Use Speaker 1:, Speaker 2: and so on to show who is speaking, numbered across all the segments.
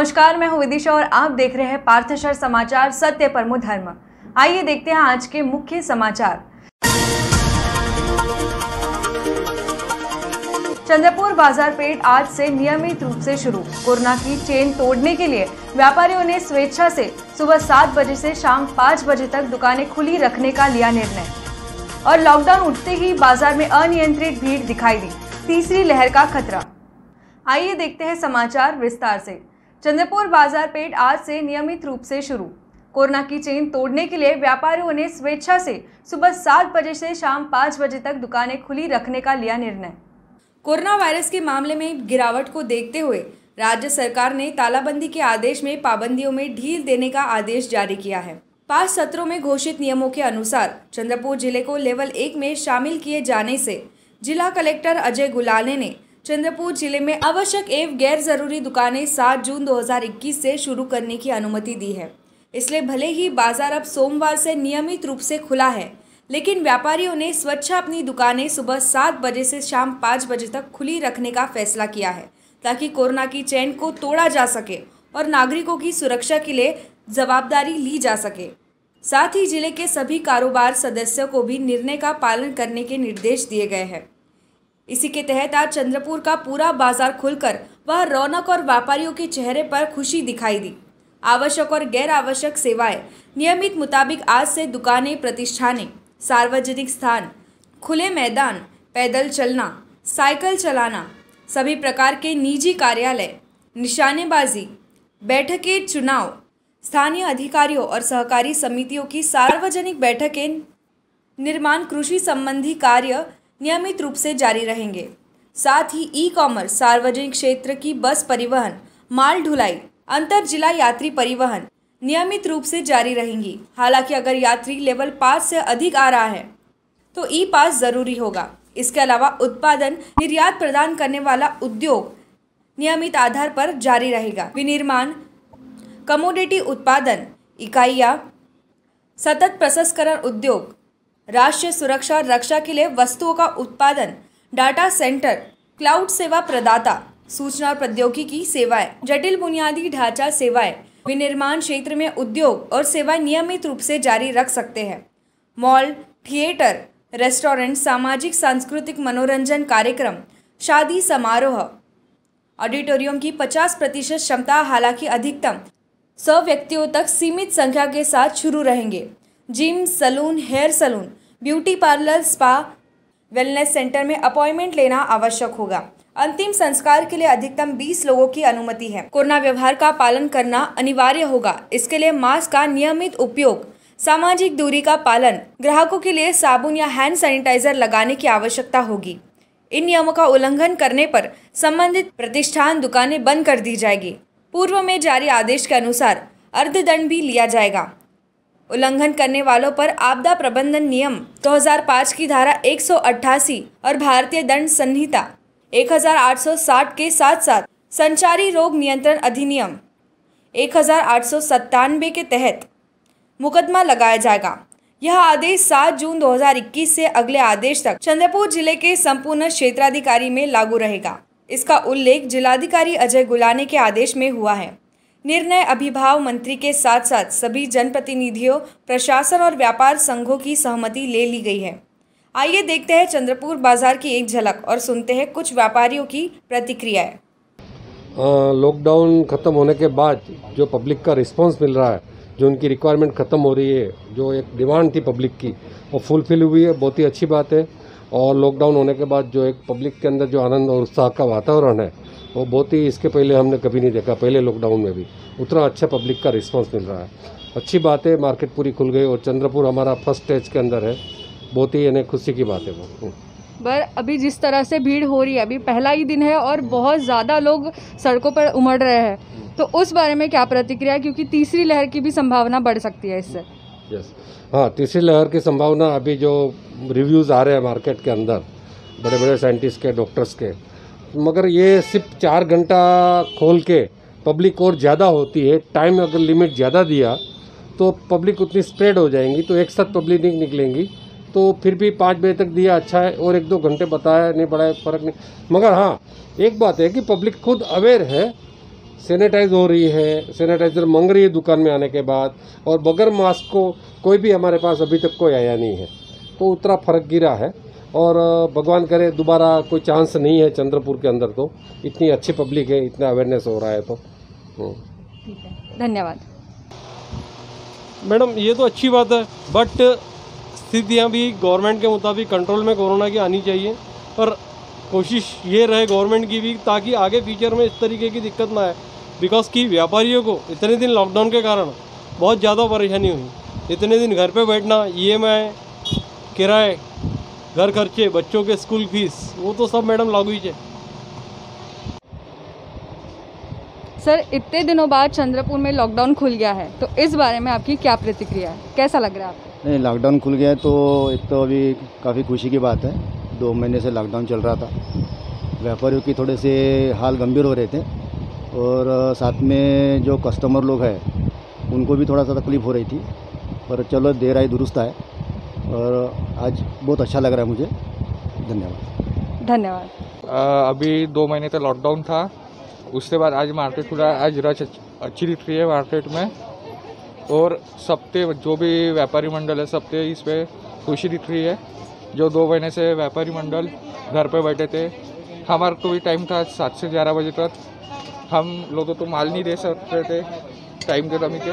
Speaker 1: नमस्कार, मैं हूं विदिशा और आप देख रहे हैं पार्थशर समाचार सत्य परमो धर्म। आइए देखते हैं आज के मुख्य समाचार। चंद्रपुर बाजारपेट आज से नियमित रूप से शुरू। कोरोना की चेन तोड़ने के लिए व्यापारियों ने स्वेच्छा से सुबह 7 बजे से शाम 5 बजे तक दुकानें खुली रखने का लिया निर्णय। और लॉकडाउन उठते ही बाजार में अनियंत्रित भीड़ दिखाई दी, तीसरी लहर का खतरा। आइए देखते हैं समाचार विस्तार से। चंद्रपुर बाजारपेट आज से नियमित रूप से शुरू। कोरोना की चेन तोड़ने के लिए व्यापारियों ने स्वेच्छा से सुबह 7 बजे से शाम 5 बजे तक दुकानें खुली रखने का लिया निर्णय। कोरोना वायरस के मामले में गिरावट को देखते हुए राज्य सरकार ने तालाबंदी के आदेश में पाबंदियों में ढील देने का आदेश जारी किया है। 5 सत्रों में घोषित नियमों के अनुसार चंद्रपुर जिले को लेवल 1 में शामिल किए जाने से जिला कलेक्टर अजय गुलाने ने चंद्रपुर जिले में आवश्यक एवं गैर जरूरी दुकानें 7 जून 2021 से शुरू करने की अनुमति दी है। इसलिए भले ही बाजार अब सोमवार से नियमित रूप से खुला है, लेकिन व्यापारियों ने स्वेच्छा अपनी दुकानें सुबह 7 बजे से शाम 5 बजे तक खुली रखने का फैसला किया है, ताकि कोरोना की चेन को तोड़ा जा सके और नागरिकों की सुरक्षा के लिए जवाबदारी ली जा सके। साथ ही जिले के सभी कारोबार सदस्यों को भी निर्णय का पालन करने के निर्देश दिए गए हैं। इसी के तहत आज चंद्रपुर का पूरा बाजार खुलकर वह रौनक और व्यापारियों के चेहरे पर खुशी दिखाई दी। आवश्यक और गैर आवश्यक सेवाएं नियमित मुताबिक आज से दुकानें, प्रतिष्ठानें, सार्वजनिक स्थान, खुले मैदान, पैदल चलना, साइकिल चलाना, सभी प्रकार के निजी कार्यालय, निशानेबाजी, बैठकें, चुनाव, स्थानीय अधिकारियों और सहकारी समितियों की सार्वजनिक बैठकें, निर्माण, कृषि संबंधी कार्य नियमित रूप से जारी रहेंगे। साथ ही ई-कॉमर्स, सार्वजनिक क्षेत्र की बस परिवहन, माल ढुलाई, अंतर जिला यात्री परिवहन नियमित रूप से जारी रहेंगी। हालांकि अगर यात्री लेवल 5 से अधिक आ रहा है तो ई पास जरूरी होगा। इसके अलावा उत्पादन निर्यात प्रदान करने वाला उद्योग नियमित आधार पर जारी रहेगा। विनिर्माण, कमोडिटी उत्पादन इकाइयाँ, सतत प्रसंस्करण उद्योग, राष्ट्रीय सुरक्षा और रक्षा के लिए वस्तुओं का उत्पादन, डाटा सेंटर, क्लाउड सेवा प्रदाता, सूचना और प्रौद्योगिकी सेवाएं, जटिल बुनियादी ढांचा सेवाएं, विनिर्माण क्षेत्र में उद्योग और सेवाएं नियमित रूप से जारी रख सकते हैं। मॉल, थिएटर, रेस्टोरेंट, सामाजिक सांस्कृतिक मनोरंजन कार्यक्रम, शादी समारोह, ऑडिटोरियम की 50% क्षमता, हालांकि अधिकतम 100 व्यक्तियों तक सीमित संख्या के साथ शुरू रहेंगे। Gym, salon, hair salon, beauty parlour, spa, wellness centre में अपॉइंटमेंट लेना आवश्यक होगा। अंतिम संस्कार के लिए अधिकतम 20 लोगों की अनुमति है। कोरोना व्यवहार का पालन करना अनिवार्य होगा। इसके लिए मास्क का नियमित उपयोग, सामाजिक दूरी का पालन, ग्राहकों के लिए साबुन या हैंड सैनिटाइजर लगाने की आवश्यकता होगी। इन नियमों का उल्लंघन करने पर संबंधित प्रतिष्ठान, दुकानें बंद कर दी जाएगी। पूर्व में जारी आदेश के अनुसार अर्थदंड भी लिया जाएगा। उल्लंघन करने वालों पर आपदा प्रबंधन नियम 2005 की धारा 188 और भारतीय दंड संहिता 1860 के साथ साथ संचारी रोग नियंत्रण अधिनियम 1897 के तहत मुकदमा लगाया जाएगा। यह आदेश 7 जून 2021 से अगले आदेश तक चंद्रपुर जिले के संपूर्ण क्षेत्राधिकारी में लागू रहेगा। इसका उल्लेख जिलाधिकारी अजय गुलाने के आदेश में हुआ है। निर्णय अभिभाव मंत्री के साथ साथ सभी जनप्रतिनिधियों, प्रशासन और व्यापार संघों की सहमति ले ली गई है। आइए देखते हैं चंद्रपुर बाजार की एक झलक और सुनते हैं कुछ व्यापारियों की प्रतिक्रियाएं।
Speaker 2: लॉकडाउन खत्म होने के बाद जो पब्लिक का रिस्पांस मिल रहा है, जो उनकी रिक्वायरमेंट खत्म हो रही है, जो एक डिमांड थी पब्लिक की, वो फुलफिल हुई है। बहुत ही अच्छी बात है। और लॉकडाउन होने के बाद जो एक पब्लिक के अंदर जो आनंद और उत्साह का वातावरण है, वो बहुत ही इसके पहले हमने कभी नहीं देखा। पहले लॉकडाउन में भी उतना अच्छा पब्लिक का रिस्पांस मिल रहा है। अच्छी बात है, मार्केट पूरी खुल गई और चंद्रपुर हमारा फर्स्ट स्टेज के अंदर है। बहुत ही यानी खुशी की बात है वो।
Speaker 3: पर अभी जिस तरह से भीड़ हो रही है, अभी पहला ही दिन है और बहुत ज़्यादा लोग सड़कों पर उमड़ रहे हैं, तो उस बारे में क्या प्रतिक्रिया है? क्योंकि तीसरी लहर की भी संभावना बढ़ सकती है इससे।
Speaker 2: यस, हाँ, तीसरी लहर की संभावना, अभी जो रिव्यूज़ आ रहे हैं मार्केट के अंदर बड़े बड़े साइंटिस्ट के, डॉक्टर्स के, मगर ये सिर्फ 4 घंटा खोल के पब्लिक और ज़्यादा होती है। टाइम अगर लिमिट ज़्यादा दिया तो पब्लिक उतनी स्प्रेड हो जाएंगी, तो एक साथ पब्लिक नहीं निकलेंगी। तो फिर भी 5 बजे तक दिया अच्छा है, और 1-2 घंटे बताया नहीं, बड़ा फ़र्क नहीं। मगर हाँ, एक बात है कि पब्लिक खुद अवेयर है सैनिटाइज हो रही है, सैनिटाइजर मांग रही है दुकान में आने के बाद, और बगैर मास्क को कोई भी हमारे पास अभी तक कोई आया नहीं है। तो उतना फ़र्क गिरा है, और भगवान करे दोबारा कोई चांस नहीं है चंद्रपुर के अंदर। तो इतनी अच्छी पब्लिक है, इतना अवेयरनेस हो रहा है। तो
Speaker 3: ठीक है, धन्यवाद।
Speaker 4: मैडम ये तो अच्छी बात है, बट स्थितियाँ भी गवर्नमेंट के मुताबिक कंट्रोल में कोरोना की आनी चाहिए, और कोशिश ये रहे गवर्नमेंट की भी, ताकि आगे फ्यूचर में इस तरीके की दिक्कत ना आए। बिकॉज कि व्यापारियों को इतने दिन लॉकडाउन के कारण बहुत ज़्यादा परेशानी हुई। इतने दिन घर पे बैठना, EMI, किराए, घर खर्चे, बच्चों के स्कूल फीस, वो तो सब मैडम लागू ही है।
Speaker 3: सर, इतने दिनों बाद चंद्रपुर में लॉकडाउन खुल गया है, तो इस बारे में आपकी क्या प्रतिक्रिया है? कैसा लग रहा है आपको?
Speaker 5: नहीं, लॉकडाउन खुल गया है तो एक तो अभी काफ़ी खुशी की बात है। 2 महीने से लॉकडाउन चल रहा था, व्यापारियों की थोड़े से हाल गंभीर हो रहे थे, और साथ में जो कस्टमर लोग हैं उनको भी थोड़ा सा तकलीफ़ हो रही थी, पर चलो देर आई दुरुस्त आए, और आज बहुत अच्छा लग रहा है मुझे। धन्यवाद।
Speaker 3: धन्यवाद।
Speaker 6: अभी 2 महीने तक लॉकडाउन था, उसके बाद आज मार्केट खुला है। आज रश अच्छी दिख रही है मार्केट में, और सबके जो भी व्यापारी मंडल है सबके इस पर खुशी दिख रही है। जो 2 महीने से व्यापारी मंडल घर पे बैठे थे, हमारा को भी टाइम था 7 से 11 बजे तक, हम लोगों तो माल नहीं दे सकते थे टाइम के कमी के।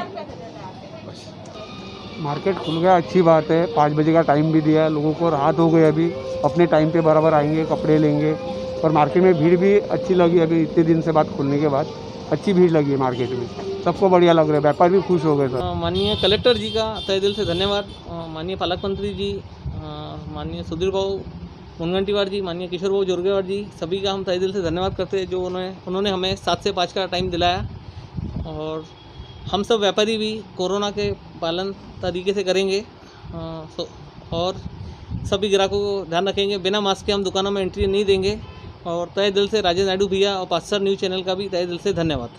Speaker 7: मार्केट खुल गया, अच्छी बात है। 5 बजे का टाइम भी दिया, लोगों को राहत हो गई। अभी अपने टाइम पे बराबर आएंगे, कपड़े लेंगे। और मार्केट में भीड़ भी अच्छी लगी, अभी इतने दिन से बाद खुलने के बाद अच्छी भीड़ लगी है मार्केट में, सबको बढ़िया लग रहा है, व्यापार भी खुश हो गए सर।
Speaker 8: माननीय कलेक्टर जी का तहे दिल से धन्यवाद, माननीय पालक मंत्री जी, माननीय सुधीर भाऊ मुनगंटीवार जी, माननीय किशोर भाऊ जोरगेवार जी, सभी का हम तहे दिल से धन्यवाद करते हैं जो उन्होंने हमें 7 से 5 का टाइम दिलाया। और हम सब व्यापारी भी कोरोना के पालन तरीके से करेंगे, और सभी ग्राहकों को ध्यान रखेंगे। बिना मास्क के हम दुकानों में एंट्री नहीं देंगे। और तहे दिल से राजेश नायडू भैया और पास्टर न्यूज़ चैनल का भी तहे दिल से धन्यवाद।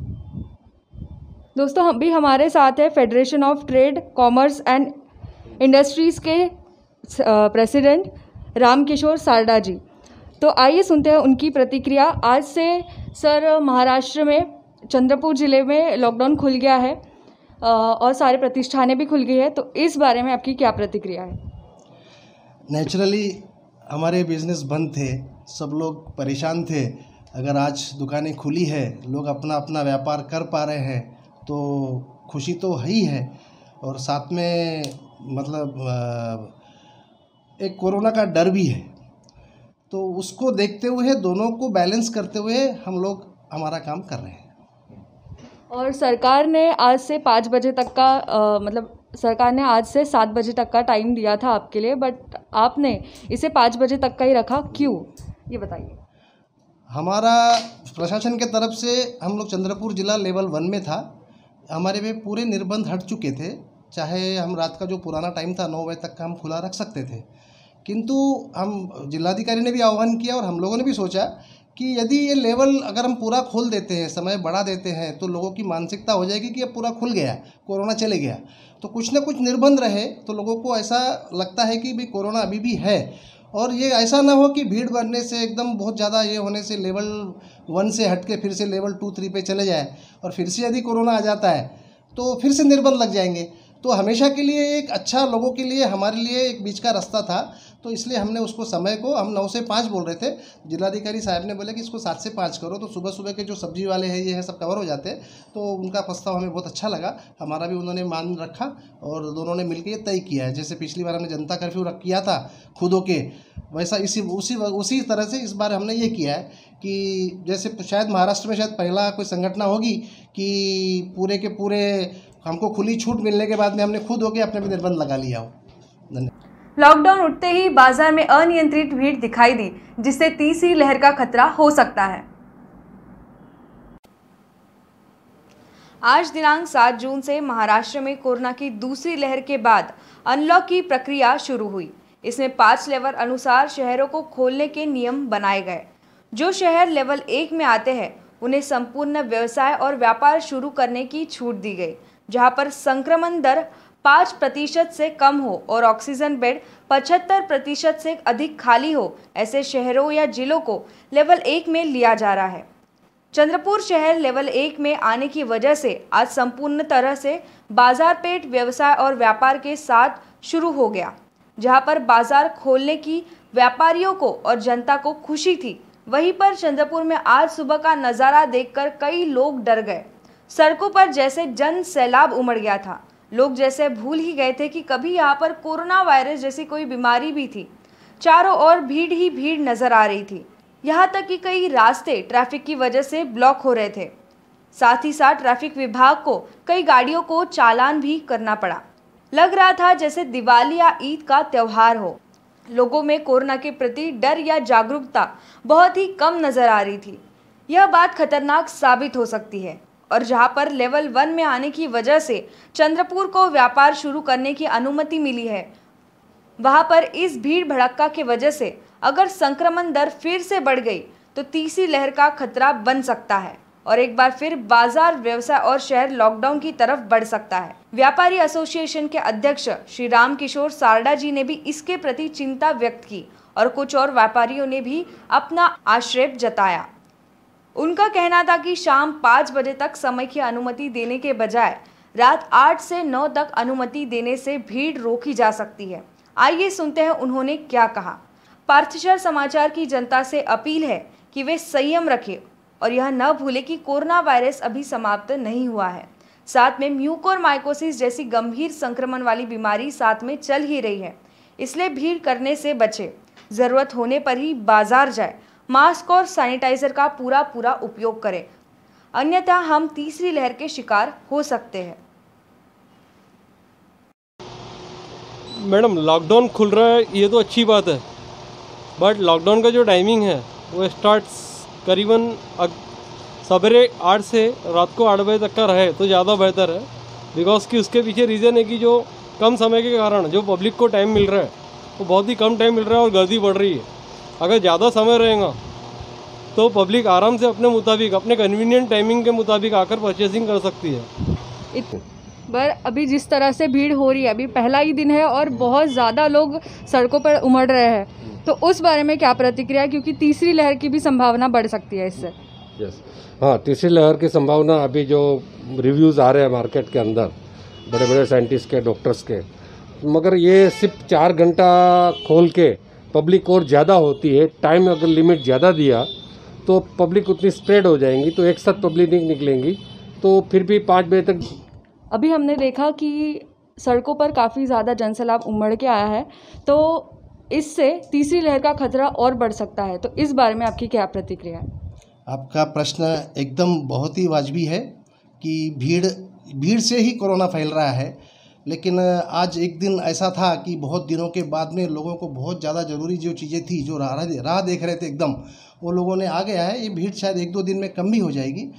Speaker 3: दोस्तों, हम भी हमारे साथ है federation of trade, commerce and industries के प्रेसिडेंट रामकिशोर सारडा जी। तो आइए सुनते हैं उनकी प्रतिक्रिया। आज से सर महाराष्ट्र में चंद्रपुर ज़िले में लॉकडाउन खुल गया है, और सारे प्रतिष्ठानें भी खुल गई है, तो इस बारे में आपकी क्या प्रतिक्रिया है?
Speaker 9: नेचुरली हमारे बिजनेस बंद थे, सब लोग परेशान थे। अगर आज दुकानें खुली है, लोग अपना अपना व्यापार कर पा रहे हैं, तो खुशी तो है ही है। और साथ में मतलब एक कोरोना का डर भी है, तो उसको देखते हुए, दोनों को बैलेंस करते हुए हम लोग हमारा काम कर रहे हैं।
Speaker 3: और सरकार ने आज से 5 बजे तक का मतलब सरकार ने आज से 7 बजे तक का टाइम दिया था आपके लिए, बट आपने इसे 5 बजे तक का ही रखा, क्यों, ये बताइए।
Speaker 9: हमारा प्रशासन के तरफ से, हम लोग चंद्रपुर ज़िला लेवल 1 में था, हमारे पे पूरे निर्बंध हट चुके थे। चाहे हम रात का जो पुराना टाइम था 9 बजे तक का हम खुला रख सकते थे, किंतु हम जिलाधिकारी ने भी आह्वान किया और हम लोगों ने भी सोचा कि यदि ये लेवल अगर हम पूरा खोल देते हैं, समय बढ़ा देते हैं, तो लोगों की मानसिकता हो जाएगी कि अब पूरा खुल गया, कोरोना चले गया। तो कुछ ना कुछ निर्बंध रहे तो लोगों को ऐसा लगता है कि भाई कोरोना अभी भी है, और ये ऐसा ना हो कि भीड़ बढ़ने से एकदम बहुत ज़्यादा ये होने से लेवल 1 से हट के फिर से लेवल 2, 3 पे चले जाए, और फिर से यदि कोरोना आ जाता है तो फिर से निर्बंध लग जाएंगे। तो हमेशा के लिए एक अच्छा, लोगों के लिए, हमारे लिए एक बीच का रास्ता था। तो इसलिए हमने उसको समय को, हम 9 से 5 बोल रहे थे, जिलाधिकारी साहब ने बोले कि इसको 7 से 5 करो, तो सुबह सुबह के जो सब्जी वाले हैं ये है सब कवर हो जाते। तो उनका प्रस्ताव हमें बहुत अच्छा लगा, हमारा भी उन्होंने मान रखा, और दोनों ने मिलकर ये तय किया है। जैसे पिछली बार हमने जनता कर्फ्यू किया था खुद होके, वैसा उसी तरह से इस बार हमने ये किया है कि जैसे शायद महाराष्ट्र में शायद पहला कोई संगठन होगी कि पूरे के पूरे हमको खुली छूट मिलने के बाद में हमने खुद होके अपने भी निर्बंध लगा लिया हो। धन्यवाद।
Speaker 1: लॉकडाउन उठते ही बाजार में अनियंत्रित भीड़ दिखाई दी, जिससे तीसरी लहर का खतरा हो सकता है। आज दिनांक 7 जून से महाराष्ट्र में कोरोना की दूसरी लहर के बाद अनलॉक की प्रक्रिया शुरू हुई। इसमें 5 लेवल अनुसार शहरों को खोलने के नियम बनाए गए। जो शहर लेवल 1 में आते हैं उन्हें संपूर्ण व्यवसाय और व्यापार शुरू करने की छूट दी गई, जहां पर संक्रमण दर 5% से कम हो और ऑक्सीजन बेड 75% से अधिक खाली हो, ऐसे शहरों या जिलों को लेवल 1 में लिया जा रहा है। चंद्रपुर शहर लेवल 1 में आने की वजह से आज संपूर्ण तरह से बाजार पेट व्यवसाय और व्यापार के साथ शुरू हो गया। जहां पर बाजार खोलने की व्यापारियों को और जनता को खुशी थी, वहीं पर चंद्रपुर में आज सुबह का नज़ारा देखकर कई लोग डर गए। सड़कों पर जैसे जन सैलाब उमड़ गया था। लोग जैसे भूल ही गए थे कि कभी यहाँ पर कोरोना वायरस जैसी कोई बीमारी भी थी। चारों ओर भीड़ ही भीड़ नजर आ रही थी। यहाँ तक कि कई रास्ते ट्रैफिक की वजह से ब्लॉक हो रहे थे। साथ ही साथ ट्रैफिक विभाग को कई गाड़ियों को चालान भी करना पड़ा। लग रहा था जैसे दिवाली या ईद का त्यौहार हो। लोगों में कोरोना के प्रति डर या जागरूकता बहुत ही कम नजर आ रही थी। यह बात खतरनाक साबित हो सकती है। और जहां पर लेवल 1 में आने की वजह से चंद्रपुर को व्यापार शुरू करने की अनुमति मिली है, वहां पर इस भीड़ भड़क्का की वजह से अगर संक्रमण दर फिर से बढ़ गई तो तीसरी लहर का खतरा बन सकता है और एक बार फिर बाजार व्यवसाय और शहर लॉकडाउन की तरफ बढ़ सकता है। व्यापारी एसोसिएशन के अध्यक्ष श्री राम किशोर सारडा जी ने भी इसके प्रति चिंता व्यक्त की और कुछ और व्यापारियों ने भी अपना आक्षेप जताया। उनका कहना था कि शाम 5 बजे तक समय की अनुमति देने के बजाय रात 8 से 9 तक अनुमति देने से भीड़ रोकी जा सकती है। आइए सुनते हैं उन्होंने क्या कहा। पार्थशर समाचार की जनता से अपील है कि वे संयम रखें और यह न भूलें कि कोरोना वायरस अभी समाप्त नहीं हुआ है। साथ में म्यूकोरमाइकोसिस जैसी गंभीर संक्रमण वाली बीमारी साथ में चल ही रही है, इसलिए भीड़ करने से बचें। ज़रूरत होने पर ही बाजार जाए। मास्क और सैनिटाइजर का पूरा उपयोग करें, अन्यथा हम तीसरी लहर के शिकार हो सकते हैं।
Speaker 4: मैडम, लॉकडाउन खुल रहा है ये तो अच्छी बात है, बट लॉकडाउन का जो टाइमिंग है वो स्टार्ट्स करीबन सवेरे 8 से रात को 8 बजे तक का रहे तो ज़्यादा बेहतर है। बिकॉज कि उसके पीछे रीज़न है कि जो कम समय के कारण जो पब्लिक को टाइम मिल रहा है वो बहुत ही कम टाइम मिल रहा है और गर्दी बढ़ रही है। अगर ज़्यादा समय रहेगा तो पब्लिक आराम से अपने मुताबिक अपने कन्वीनियंट टाइमिंग के मुताबिक आकर परचेसिंग कर सकती है।
Speaker 3: पर अभी जिस तरह से भीड़ हो रही है, अभी पहला ही दिन है और बहुत ज़्यादा लोग सड़कों पर उमड़ रहे हैं, तो उस बारे में क्या प्रतिक्रिया है, क्योंकि तीसरी लहर की भी संभावना बढ़ सकती है इससे।
Speaker 2: हाँ, तीसरी लहर की संभावना अभी जो रिव्यूज़ आ रहे हैं मार्केट के अंदर बड़े बड़े साइंटिस्ट के, डॉक्टर्स के, मगर ये सिर्फ 4 घंटा खोल के पब्लिक और ज़्यादा होती है। टाइम अगर लिमिट ज़्यादा दिया तो पब्लिक उतनी स्प्रेड हो जाएंगी, तो एक साथ पब्लिक नहीं निकलेंगी, तो फिर भी 5 बजे तक।
Speaker 3: अभी हमने देखा कि सड़कों पर काफ़ी ज़्यादा जनसैलाब उमड़ के आया है, तो इससे तीसरी लहर का खतरा और बढ़ सकता है, तो इस बारे में आपकी क्या प्रतिक्रिया है?
Speaker 9: आपका प्रश्न एकदम बहुत ही वाजिबी है कि भीड़ से ही कोरोना फैल रहा है, लेकिन आज एक दिन ऐसा था कि बहुत दिनों के बाद में लोगों को बहुत ज़्यादा ज़रूरी जो चीज़ें थी, जो राह देख रहे थे एकदम, वो लोगों ने आ गया है। ये भीड़ शायद 1-2 दिन में कम भी हो जाएगी।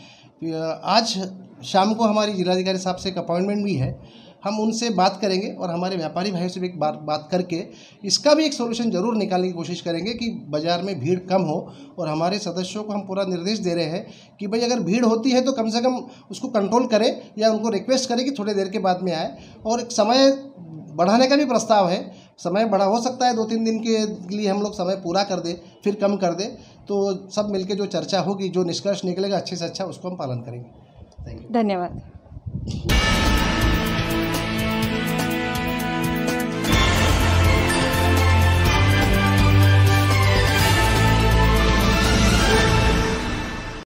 Speaker 9: आज शाम को हमारी जिलाधिकारी साहब से एक अपॉइंटमेंट भी है, हम उनसे बात करेंगे और हमारे व्यापारी भाइयों से भी एक बात करके इसका भी एक सोल्यूशन ज़रूर निकालने की कोशिश करेंगे कि बाज़ार में भीड़ कम हो। और हमारे सदस्यों को हम पूरा निर्देश दे रहे हैं कि भाई अगर भीड़ होती है तो कम से कम उसको कंट्रोल करें या उनको रिक्वेस्ट करें कि थोड़ी देर के बाद में आए। और एक समय बढ़ाने का भी प्रस्ताव है, समय बढ़ा हो सकता है 2-3 दिन के लिए हम लोग समय पूरा कर दें, फिर कम कर दें, तो सब मिलके जो चर्चा होगी, जो निष्कर्ष निकलेगा अच्छे से अच्छा, उसको हम पालन करेंगे।
Speaker 3: धन्यवाद।